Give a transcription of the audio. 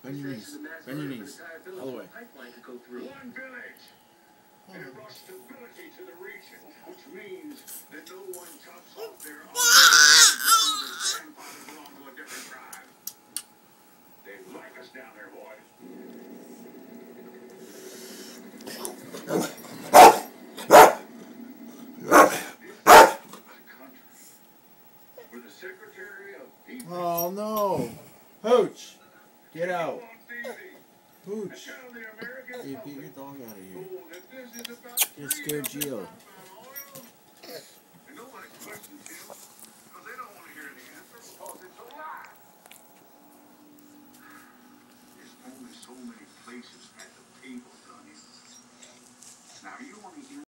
Bend your knees. Bend your knees. All the way. One village. And it brought stability to the region, which means that no one chops off their own grandfather belong to a different tribe. They like us down there, boy. We're the Secretary of People. Oh no! Pooch! Get out! Pooch! Hey, get your dog out of here. You scared Gio. And nobody questions him because they don't want to hear the answer because it's a lie. There's only so many places at the table, Sonny. Now you want to hear